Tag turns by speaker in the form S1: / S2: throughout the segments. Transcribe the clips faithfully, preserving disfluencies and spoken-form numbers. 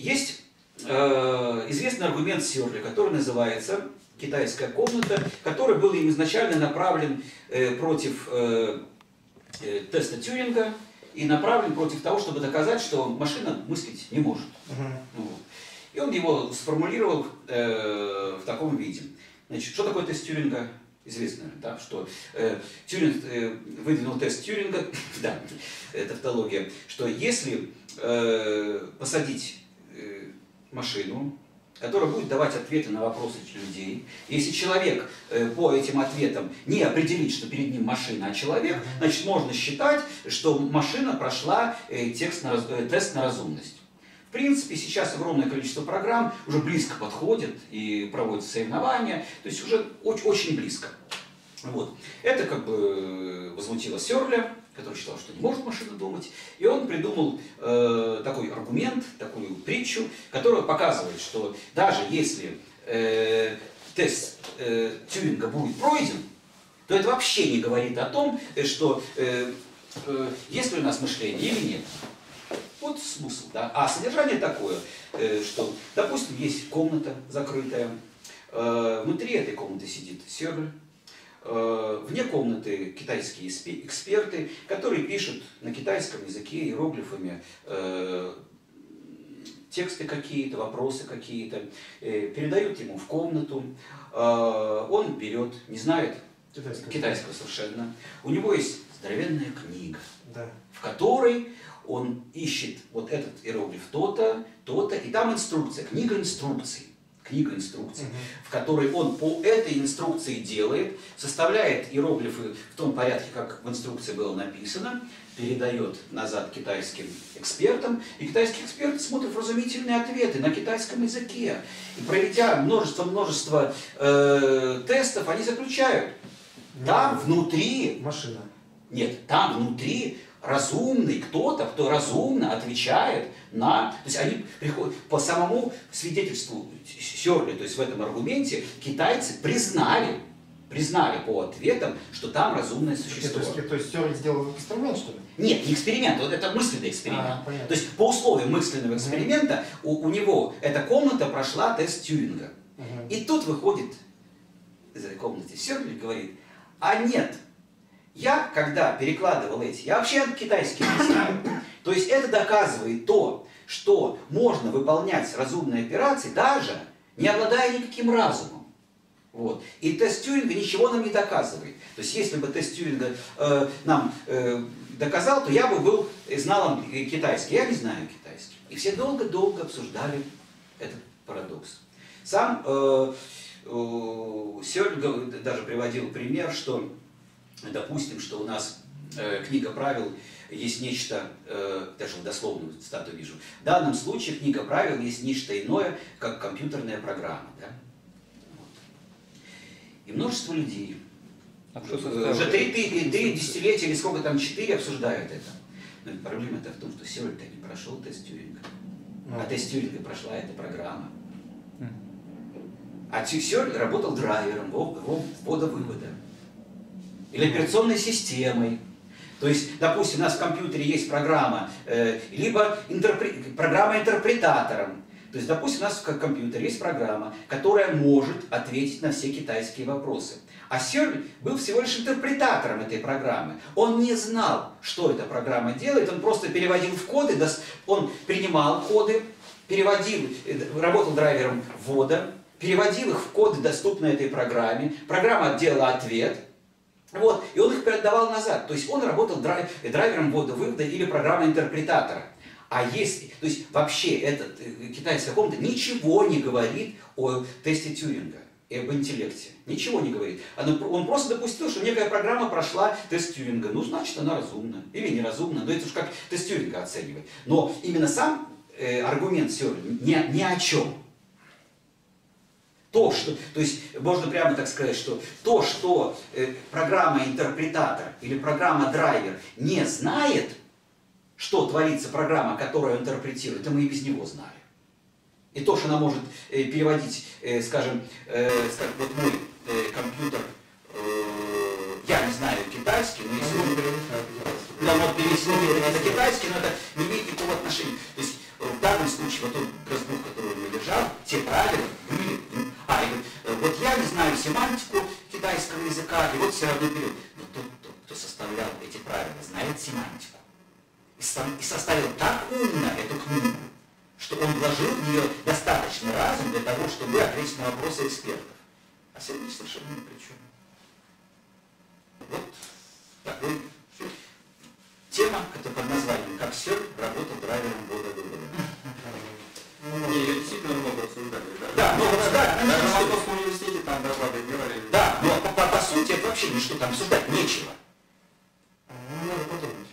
S1: есть э, известный аргумент Сёрля, который называется «Китайская комната», который был им изначально направлен э, против э, э, теста Тьюринга и направлен против того, чтобы доказать, что машина мыслить не может. Uh-huh. Вот. И он его сформулировал э, в таком виде. Значит, что такое тест Тьюринга? Известно, да, что э, Тьюринг э, выдвинул тест Тьюринга, да, это тавтология, что если э, посадить э, машину, которая будет давать ответы на вопросы людей, если человек э, по этим ответам не определит, что перед ним машина, а человек, значит, можно считать, что машина прошла э, текст на, э, тест на разумность. В принципе, сейчас огромное количество программ уже близко подходят и проводят соревнования, то есть уже очень, очень близко. Вот. Это как бы возмутило Сёрля, который считал, что не может машина думать, и он придумал э, такой аргумент, такую притчу, которая показывает, что даже если э, тест э, Тьюринга будет пройден, то это вообще не говорит о том, что э, э, есть ли у нас мышление или нет. Вот смысл, да. А содержание такое, что, допустим, есть комната закрытая, внутри этой комнаты сидит Сёрль, вне комнаты китайские эксперты, которые пишут на китайском языке иероглифами тексты какие-то, вопросы какие-то, передают ему в комнату, он берет, не знает китайского, китайского совершенно, у него есть здоровенная книга, да, в которой он ищет вот этот иероглиф то-то, то-то, и там инструкция, книга инструкций, книга инструкций, угу. в которой он по этой инструкции делает, составляет иероглифы в том порядке, как в инструкции было написано, передает назад китайским экспертам, и китайские эксперты смотрят вразумительные ответы на китайском языке. И проведя множество-множество э, тестов, они заключают, там внутри...
S2: Машина.
S1: Нет, там внутри... разумный кто-то, кто разумно отвечает на... То есть они приходят по самому свидетельству Сёрля, то есть в этом аргументе китайцы признали, признали по ответам, что там разумное существо.
S2: То есть, то есть Сёрль сделал эксперимент, что ли?
S1: Нет, не эксперимент, вот это мысленный эксперимент.
S2: А,
S1: то есть по условиям мысленного эксперимента uh-huh. у, у него эта комната прошла тест Тьюринга. Uh-huh. И тут выходит из этой комнаты Сёрль и говорит, а нет, я, когда перекладывал эти, я вообще китайский не знаю. То есть это доказывает то, что можно выполнять разумные операции, даже не обладая никаким разумом. Вот. И тест Тьюринга ничего нам не доказывает. То есть если бы тест Тьюринга э, нам э, доказал, то я бы был, знал китайский. Я не знаю китайский. И все долго-долго обсуждали этот парадокс. Сам э, э, Сёрль даже приводил пример, что допустим, что у нас э, книга правил есть нечто, э, даже дословную цитату вижу, в данном случае книга правил есть нечто иное, как компьютерная программа. Да? Вот. И множество людей, а уже, уже три, три, три десятилетия или сколько там, четыре обсуждают это. Но проблема-то в том, что Сёрль-то не прошел тест Тьюринга, а, а тест Тьюринга прошла эта программа. А Сёрль работал драйвером ввода-вывода. Или операционной системой. То есть, допустим, у нас в компьютере есть программа, э, либо интерпре... программа интерпретатором. То есть, допустим, у нас в компьютере есть программа, которая может ответить на все китайские вопросы. А Сёрль был всего лишь интерпретатором этой программы. Он не знал, что эта программа делает, он просто переводил в коды, он принимал коды, переводил, работал драйвером ввода, переводил их в коды, доступные этой программе, программа делала ответ, вот, и он их передавал назад. То есть он работал драйв, драйвером ввода-вывода или программой интерпретатора. А если, то есть вообще этот китайская комната ничего не говорит о тесте Тьюринга и об интеллекте. Ничего не говорит. Он просто допустил, что некая программа прошла тест Тьюринга. Ну, значит, она разумна. Или неразумна. Но это уж как тест Тьюринга оценивать. Но именно сам э, аргумент Сёрля ни, ни о чем. То, что, то есть, можно прямо так сказать, что то, что э, программа-интерпретатор или программа-драйвер не знает, что творится программа, которую он интерпретирует, это мы и без него знали. И то, что она может э, переводить, э, скажем, э, скажем, вот мой э, компьютер, э, я не знаю китайский, но если он перевести на китайский, но это не имеет никакого отношения. То есть в данном данном случае, вот тот грозбух, который у него лежал, те правила были. А, и говорит, вот я не знаю семантику китайского языка, и вот все равно беру. Но тот, тот, кто составлял эти правила, знает семантику. И, сам, и составил так умно эту книгу, что он вложил в нее достаточно разум для того, чтобы ответить на вопросы экспертов. А сегодня совершенно ни при чем. Вот такой тема, которая под названием «Как Сёрд работал драйвером года выбора».
S3: Не, ее действительно много обсуждали. Да,
S1: да, много обсуждали.
S3: Даже в Московском университете там доклады делали.
S1: Да, но по, по, по сути это вообще ничто там обсуждать нечего.
S2: Ну, надо подумать.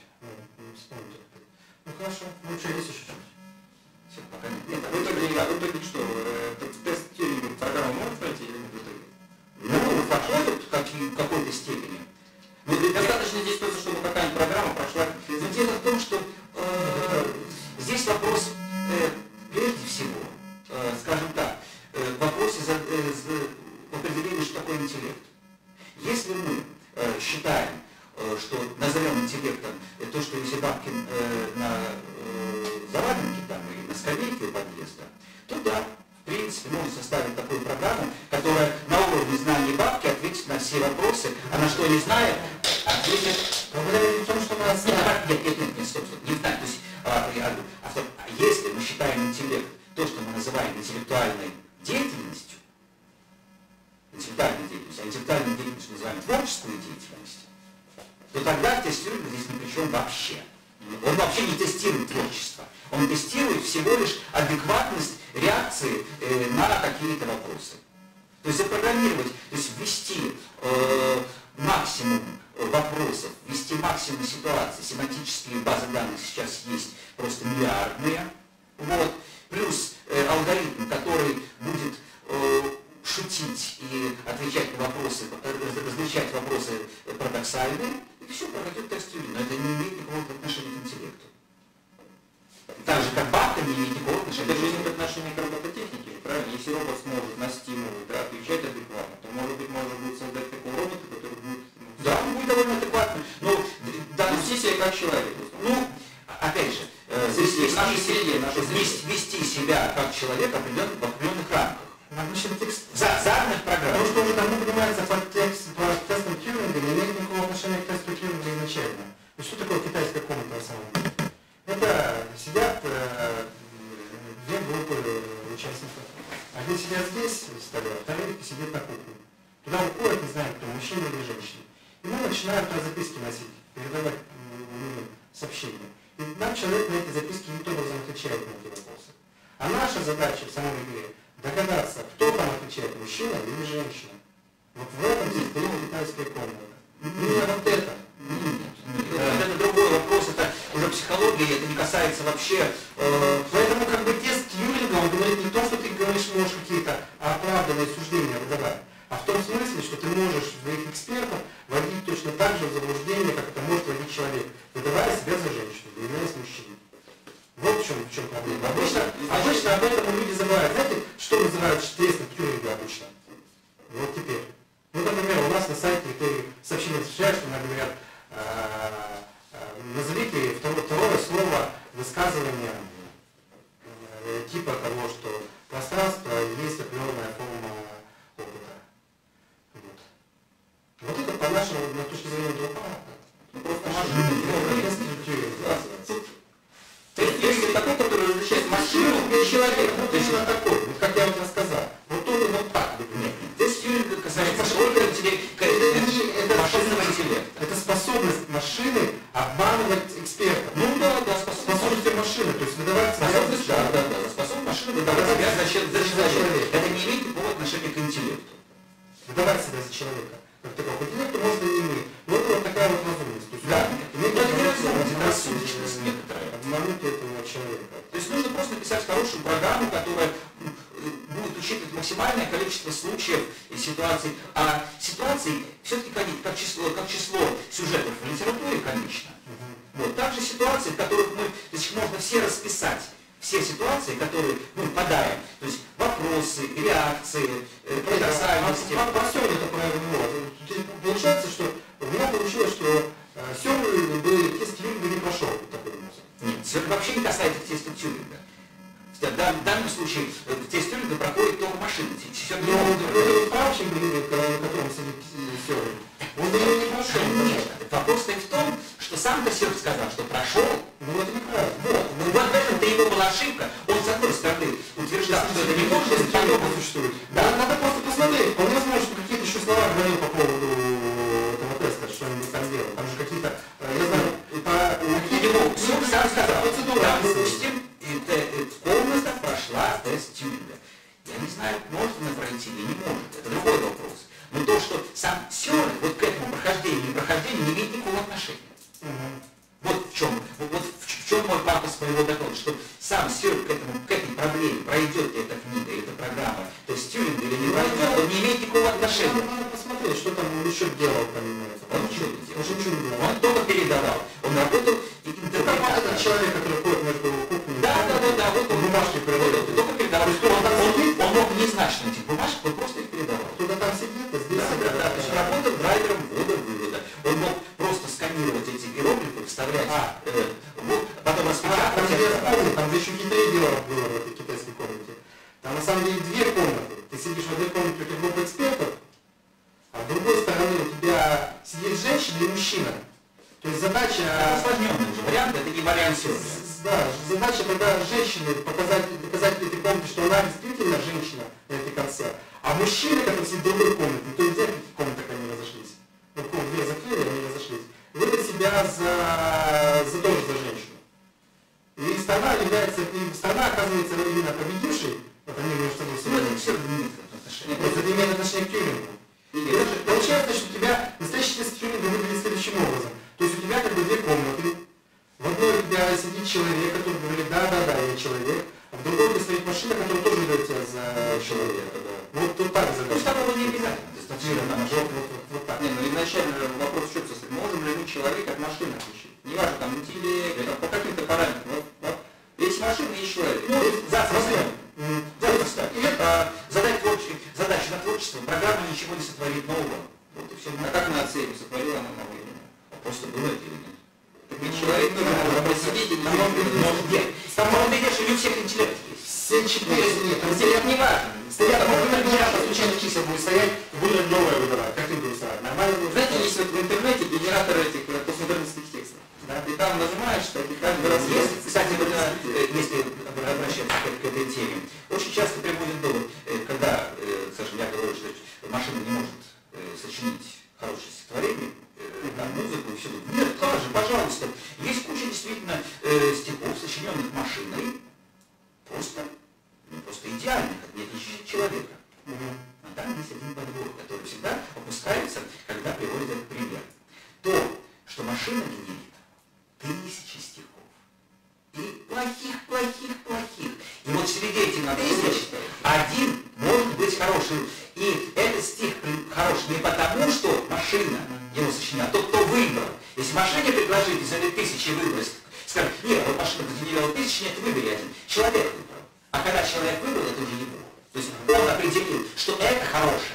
S2: Ну, хорошо. Ну, что, есть еще что-нибудь?
S1: Все, пока нет. Нет,
S3: В итоге, а в итоге что? Тест Тьюринга программа может пройти или нет в итоге?
S1: Ну, подходит в какой-то степени.
S3: Ну, достаточно здесь просто, чтобы какая-нибудь программа прошла.
S1: Но дело в том, что э, здесь вопрос, э, прежде всего, э, скажем так, э, в вопросе за, э, за определения, что такое интеллект. Если мы э, считаем, э, что назовем интеллектом э, то, что если Бабкин э, на э, заваленке там или на скамейке у подъезда, то да, в принципе, можно составить такую программу, которая на уровне знаний Бабки ответит на все вопросы, а на что не знает, ответит.
S2: Проблема не в том, что она знает.
S1: Нет, нет, нет, нет, стоп, стоп, не знаю. То есть, а, а, а, а если мы считаем интеллект то, что мы называем интеллектуальной деятельностью, интеллектуальной деятельностью, а интеллектуальной деятельностью называем творческую деятельность, то тогда тестирование здесь ни при чем вообще. Он вообще не тестирует творчество. Он тестирует всего лишь адекватность реакции э, на какие-то вопросы. То есть запрограммировать, то есть ввести э, максимум вопросов, ввести максимум ситуаций. Семантические базы данных сейчас есть просто миллиардные. Вот. Плюс э, алгоритм, который будет э, шутить и отвечать на вопросы, различать вопросы парадоксальные, и все, пройдет тест Тьюринга. Но это не имеет никакого отношения к интеллекту. Так же, как Бабка не имеет никакого отношения.
S3: Это же имеет отношение к робототехнике, правильно? Если робот сможет на стимулы, да, отвечать адекватно, то, может быть, можно будет создать такого робота, который будет... Ну,
S1: да, он будет довольно адекватным. Но, да,
S3: вести себя как человек.
S1: Ну, опять же, э,
S3: вести,
S1: вести,
S3: в нашей среде, в нашей
S1: вести,
S3: среде.
S1: вести себя как человек определен, в определенных рамках.
S2: На обычном тексте.
S1: За, заданных программ.
S2: Потому что уже давно понимается под, текст, под тестом Тьюринга не имеет никакого отношения к тесту Тьюринга изначально. И что такое китайская комната на самом деле? Это сидят э, две группы участников. Одни сидят здесь в столе, а вторые сидят на кухне. Туда уходят, не знаю, кто, мужчина или женщина. И мы начинаем туда записки носить, передавать м, сообщения. И нам человек на эти записки никаким образом отвечает на эти вопросы. А наша задача в самом игре догадаться, кто там отвечает, мужчина или женщина. Вот в этом состоит китайская комната. Именно вот это.
S1: Это, это другой вопрос, это уже психология, это не касается вообще... Э,
S2: Поэтому как бы тест Тьюринга, он говорит не то, что ты говоришь, можешь какие-то оправданные суждения выдавать, а в том смысле, что ты можешь своих экспертов вводить точно так же в заблуждение, как это может вводить человек, выдавая себя за женщину, являясь мужчиной. Вот в чем, в чем проблема. Обычно, обычно об этом люди забывают. Знаете, что называют тестом Тьюринга обычно? Вот теперь. Ну, например, у нас на сайте ты сообщение встречаешь, что нам говорят, назовите второе, второе слово высказывания э, типа того, что пространство есть определенная форма опыта. Вот, вот это по нашему, на точке зрения Дропана, ну, просто машина.
S3: Тест Тьюринга такой, который различает машину и человека.
S2: Вот именно такой, вот как я уже сказал. Вот он вот так.
S1: нет, тест Тьюринга касается только машинного интеллекта.
S2: Это способность машины обманывать экспертов.
S1: Ну да, да,
S2: Способность машины, то есть выдавать
S1: способность, да, да, да, способность машины выдавать себя за, за, за человека.
S2: человека.
S1: Это не имеет никакого отношения к интеллекту.
S2: Выдавать себя за человека. Как такого по интеллекту можно и не мы. Но это вот такая вот разумность. То есть,
S1: Да,
S2: иметь
S1: это не
S2: разумность,
S1: разумность, это
S2: обмануть,
S1: рассудочность
S2: э,
S1: некоторая.
S2: Обмануть этого человека.
S1: То есть нужно просто написать хорошую программу, которая будет учитывать максимальное количество случаев и ситуаций. А ситуаций все-таки как число, как число сюжетов в литературе, конечно.
S2: Угу.
S1: Вот. Также ситуации, в которых мы, то есть можно все расписать. Все ситуации, в которые мы попадаем. То есть вопросы, реакции, э, парадоксальности.
S2: Во, во всем это проявлено. Получается, что у меня получилось, что э, Сёрл бы тест Тьюринга не прошел такой музыки.
S1: Нет, это вообще не касается теста Тьюринга. В данном, в данном случае э, тест тюнинга проходит только машины. Все
S2: Но это справочник, на котором сидит сервер, он ее не прошел.
S1: Конечно. Вопрос в том, что сам-то сервер сказал, что прошел.
S2: Ну это неправильно.
S1: Вот. Ну, вот в этом-то его была ошибка. Он, с одной стороны, утверждал, что это не может быть подобно.
S2: Существует. Да, надо просто посмотреть. Вполне возможно, что какие-то еще слова говорил по поводу этого теста, что они там делают. Там же какие-то, я знаю, по
S1: Его суд сам сказал,
S2: процедура.
S1: да, допустим, это, это комната прошла тест тюнинга. Я не знаю, может она пройти или не может. Это другой вопрос. Но то, что сам сервер вот к этому прохождению и прохождению не имеет никакого отношения.
S2: Угу.
S1: Вот в чем, вот, вот в, в чем мой пафос моего доклада, что сам сервер к, этому, к этой проблеме, пройдет ли эта книга, эта программа, то есть тюнинг или не пройдет, он не имеет никакого отношения.
S2: Надо, надо посмотреть, что там он еще делал помимо этого.
S1: Он ничего не делал.
S2: Он ничего не делал.
S1: Он только передавал. Он работал и
S2: Ну, как вот этот человек, который ходит между кухнями.
S1: Да, да, да, да, вот он
S2: бумажки переводит.
S1: он только передавал.
S2: То есть он там
S1: Он,
S2: сидит?
S1: он мог не знать, что на этих бумажках, он просто их передавал.
S2: Кто-то там сидит, а здесь...
S1: Да, да, да. То есть работал драйвером ввода-вывода. Он мог просто сканировать эти иероглифы, вставлять,
S2: А.
S1: э, вот, потом
S2: А,
S1: распечатать.
S2: там я вспомнил, там же еще хитрее дело было в этой китайской комнате. Там на самом деле две комнаты. Ты сидишь в одной комнате, у тебя группа экспертов, а с другой стороны у тебя сидит женщина и мужчина. То есть задача...
S1: Это усложненный уже вариант, это не вариант сервера.
S2: С- Да, задача тогда женщины показать, доказать этой комнате, что она действительно женщина на этой конце. А мужчина, который сидит в другой комнате, то есть в каких комнатах они разошлись. Ну, комнаты две закрыли, они разошлись. Выдать себя за, за тоже за женщину. И страна является, и страна оказывается именно победившей, вот они между собой
S1: Ну, это
S2: сегодня.
S1: все не имеет отношения.
S2: Просто это имеет отношение к тюнингу. И это же получается, что у тебя настоящий тест тюнинга выглядит следующим образом. То есть у тебя как бы две комнаты. В одной у тебя сидит человек, который говорит, да, да, да, я человек. А в другой у тебя стоит машина, которая тоже выдает тебя за человека. Да. Вот тут так
S1: Ну,
S2: задача.
S1: второго не обязательно. Достаточно там
S2: Вот, вот, вот, вот так.
S3: Не, ну изначально вопрос в чем состоит. Можем ли мы человека от машины отличить? Неважно, там интеллект, там, по каким-то параметрам. Вот, вот. Есть машина, есть человек.
S1: Ну, завтра возьмем.
S2: М,
S1: Запросто. А, задать творче- задачу на творчество, программа ничего не сотворит нового. Вот и все.
S3: А как мы оценим, сотворила она новое или нет?
S1: Просто было это или нет?
S3: Так ведь человек тоже может посидеть и
S2: Там он
S3: ничего не
S2: говорит,
S1: Может, нет. Самого видишь, у всех интеллект есть.
S2: Все четыре, нет, там
S3: Интеллект не важен.
S2: стоят, может быть, генератор случайных чисел будет стоять, будет новое выдавать. Как ты будешь рисовать? Нормально будет?
S3: Знаете, есть вот в интернете генератор этих э, постмодернистских текстов. Да? И там нажимаешь, так и каждый раз
S1: Есть,
S3: есть.
S1: кстати, вот, э, если обращаться к, к этой теме, очень часто приводит довод, э, когда, э, скажем, я говорю, что машина не может э, сочинить хорошее стихотворение, э, там, музыку и все. Нет, тоже, пожалуйста. Есть куча действительно э, стихов, сочиненных машиной, просто, ну, просто идеальных, не отличить человека.
S2: Мгм.
S1: Но там есть один подвох, который всегда опускается, когда приводит этот пример. То, что машина генерит тысячи стихов. И плохих, плохих, плохих. И вот среди этих тысяч один может быть хороший. И этот стих при- хорош не потому, что машина его сочиняла, а тот, кто выбрал. Если машине предложить из этой тысячи выбрать, скажем, нет, вот машина сгенерировала тысячи, нет, выбери один. Человек выбрал. А когда человек выбрал, это уже его. То есть он определил, что это хорошее.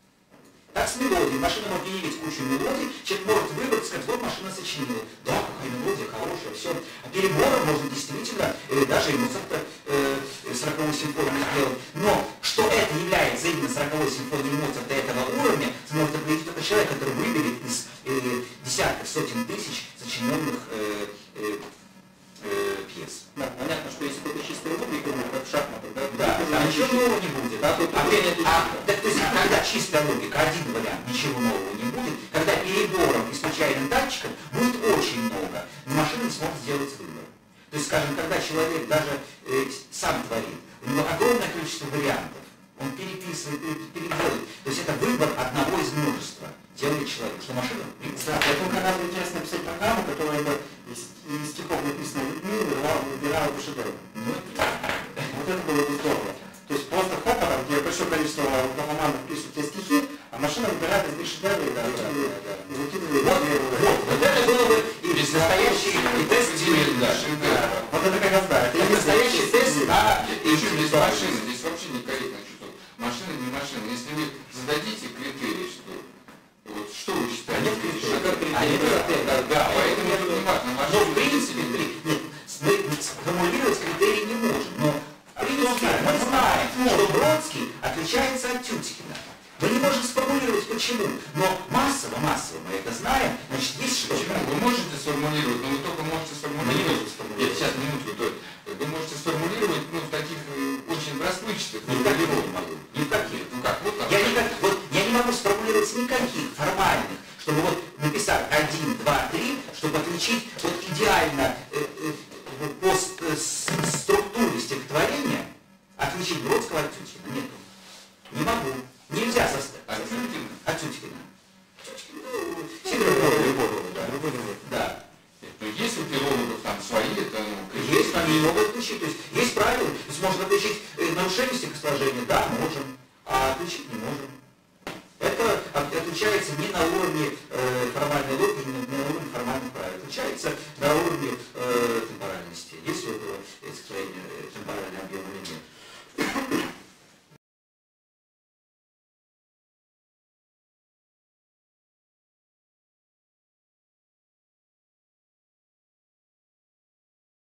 S1: Так с мелодией. Машина может генерить кучу мелодий, человек может выбрать, сказать, вот машина сочинила. Да, какая мелодия хорошая, все. А перебором можно действительно, э, даже и Моцарта э, сороковую симфонию сделать. Но что это является именно сороковой симфонией Моцарта этого уровня, сможет определить только человек, который выберет из э, десятков, сотен тысяч сочиненных э, э, э, пьес.
S3: Да, понятно, что если это чистая логика, ну, как в шахматах, да?
S1: Да,
S3: тут уже
S1: там ничего
S3: ничего.
S1: нового не будет.
S3: Да, тут
S1: А,
S3: уже
S1: ты-
S3: нет
S1: а,
S3: ничего.
S1: так, то есть, когда чистая логика, один вариант, ничего нового не будет, когда перебором и случайным датчиком будет очень много, но машина не сможет сделать выбор. То есть, скажем, когда человек даже э, сам творит, у него огромное количество вариантов, он переписывает, пере- переделывает. То есть это выбор одного из множества делает человек, что машина, в принципе,
S2: Да, поэтому как раз интересно написать программу, которая бы из, из стихов, написанных людьми, выбирала, выбирала бы шедевр.
S1: ну, это-
S2: Вот это было бы здорово. То есть просто хопа, там, где большое количество графоманов пишут те стихи, а машина выбирает из них шедевры, да, выкидывает, и выкидывает.
S1: Вот,
S2: две
S1: вот,
S2: вот.
S1: вот это было бы и настоящий и тест Тюринга.
S2: Вот это как раз, да. Это и
S1: Это
S2: есть
S1: настоящий тест на
S4: И еще здесь машина, здесь вообще некорректно чувство. Машина не машина. Если вы зададите критерии, что вот что вы считаете?
S1: Нет критериев.
S4: Что как
S1: А нет
S4: критерии?
S1: критериев.
S4: Да, да, поэтому это не важно.
S1: Но в принципе, при- нет, мы сформулировать критерии не можем, но отличается от Тютикина. Мы не можем сформулировать почему, но массово, массово мы это знаем, значит, есть что-то.
S4: Почему? Вы можете сформулировать, но вы только можете сформулировать.
S1: Мы не можем сформулировать.
S4: Нет, сейчас, минутку, то есть, вы можете сформулировать, ну, в таких э, очень расплывчатых
S1: Никаких не могу. Никаких.
S4: Ну как, вот так.
S1: Я, никак, вот, я не могу сформулировать никаких формальных, чтобы вот написать один, два, три, чтобы отличить вот идеально э, э, по с- с- структуре стихотворения, отличить Бродского от Тютикина. Нет. Не могу. Нельзя составить.
S4: А Тютикина?
S1: От Тютикина. Тютикин, ну, Сидоров, да. Да.
S4: Ну, есть у филологов там свои, это, ну,
S1: Есть, они могут отличить. То есть есть правила, то есть можно отличить э, нарушение стихосложения, да, можем, а отличить не можем. Это от- отличается не на уровне э, формальной логики, не на, не на уровне формальных правил. Отличается на уровне